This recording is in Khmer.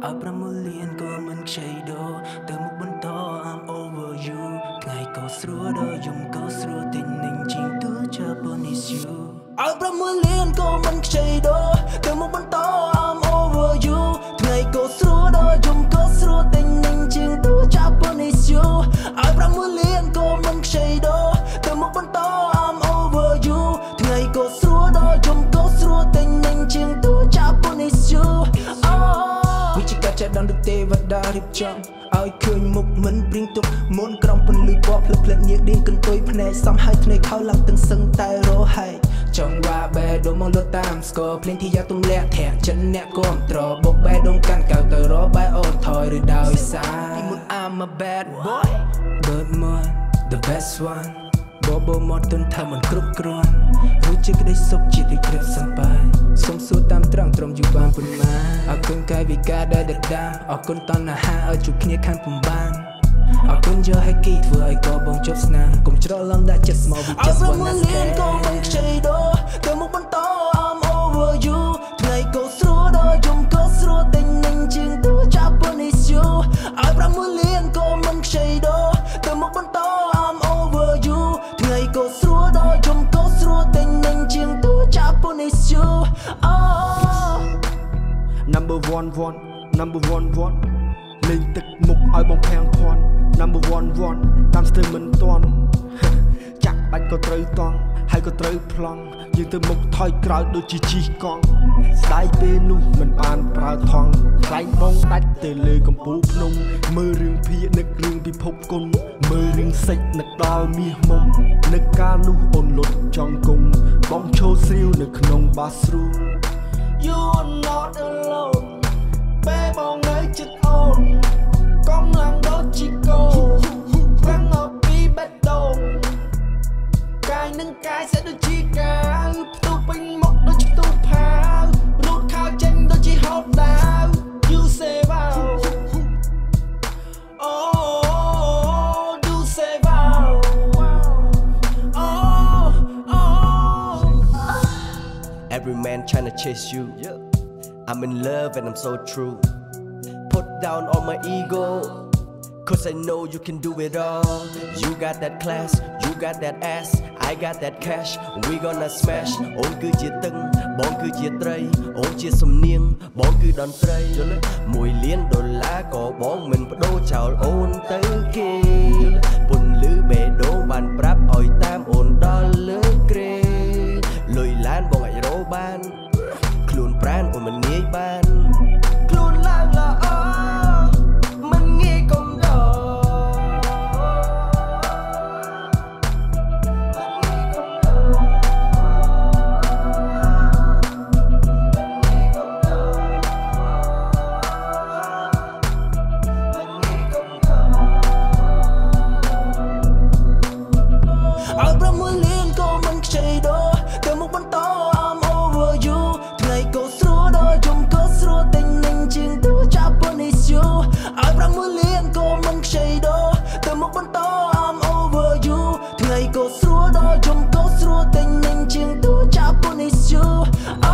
ឲ្យ6លានក៏មិនខ្ចីដោទៅមុខបន្ត I'm over you ថ្ងៃក៏ស្រួលដល់យំក៏ស្រួលទិញនឹងជាងទូ Japanese you ឲ្យ6លានក៏មិនខ្ចីដោទៅមុខបន្ត I'm over you ថ្ងៃក៏ស្រួលដល់យំក៏ស្រួលទិញនឹងជាងទូ Japanese you ឲ្យ6លានក៏មិនខ្ចីដោទៅមុខបន្ត I'm over you ថ្ងៃក៏ស្រួលដល់យំក៏ស្រួលទិញនឹងជាងទូ Japanese you វិជាការចេះដល់ទេវតារៀបចំឲ្យឃើញមុខមិនព្រៀងទុកមុនក្រំពន្លឺពណ៌ភ្លឹកភ្លែកញៀកឌៀងកន្ទុយភ្នែកសំហើយភ្នែកខោឡើងទាំងសឹងតែរហែកចង់ว่าបេះដូងមកលត់តាមស្គរភ្លេងที่อยากទម្លាក់ធាក់ចិត្តអ្នកគ្រប់ត្របុកបេះដូងកាន់កៅទៅរកបែអូនថយឬដោយសារពីមុន I'm a bad boy but more the best one បបមកទន់ថាមិនគ្រប់គ្រាន់រួចជាក្តីសុខជាតិវិក្រិតសបាយសុំសួរតាមត្រង់ត្រឹមយូរបានប៉ុន្មានអរគុណកាយវិការដែលដដាមអរគុណតណ្ហាឲ្យជួបគ្នាខាងពំបានអរគុណយកឲ្យគីធ្វើឲ្យកបងជប់ស្នាកុំច្រឡំដាក់ចិត្តស្មោវិចិត្រវណ្ណាស្នេហ៍ក៏មិនខ្ចីដោទៅមុខបន្ត I'm over you ថ្ងៃក៏ស្រួលដល់យំក៏ស្រួលទិញនឹងជាងទូ Japanese you ឲ្យ6លានក៏មិនខ្ចីដោទៅមុខបន្ត I'm over you ថ្ងៃក៏ស្រួលដល់យំក៏ស្រួលទិញនឹងជាងទូ Japanese you Number oneលេងទឹកមុខឲ្យបងភាំងភ័ណ្ឌ Number one តាមស្ទើរមិនទាន់ចាក់បាច់ក៏ត្រូវតង់ហើយក៏ត្រូវប្លង់យើងទៅមុខថយក្រោយដូចជាជីកង់ស្ដាយពេលនោះមិនបានប្រើថង់ខ្លែងបងដាច់ទៅលើកំពូលភ្នំមើលរឿងភាគនឹករឿងពិភពគុណមើលរឿងសេចនឹកដល់មាសមុំនឹកកាលនោះអូនលុតចង់គង់បងឈោស្រាវនៅក្នុង bathroom You are not alone ពេលបងនៅចិត្តអូនកងឡើងដូចជីកូខ្លាំងអពីបេះដូងកាយនឹងកាយsẽដូចជាកាវផ្ទុះពេញមុខដូចផ្ទុះផាវរូតខោចេញដូចជាហោតដាវ You say wow Oh you say wow Every man tryna chase you I'm in love and I'm so true Put down all my ego Cause I know you can do it all You got that class, you got that ass I got that cash, we gonna smash អូនគឺជាតឹងបងគឺជាត្រីអូនជាសំនៀងបងគឺតន្ត្រី1លានដុល្លារក៏បងមិនបដូរចោលអូនទៅគេពន្លឺបេះដូងបានប្រាប់ឲ្យតាមអូនដល់លើក្រេលុយឡានបងអាចរកបានខ្លួនប្រានអូនមិនងាយបានខ្លួនឡើងល្អមិនងាយកុំដកឲ្យ6លានក៏មិនខ្ចីដោទៅមុខបន្ត I'm over you ថ្ងៃក៏ស្រួលដល់យំក៏ស្រួលទិញនឹងជាងទូ Japanese you ឲ្យ6លានក៏មិនខ្ចីដោទៅមុខបន្ត I'm over you ថ្ងៃក៏ស្រួលដល់យំក៏ស្រួលទិញនឹងជាងទូ Japanese you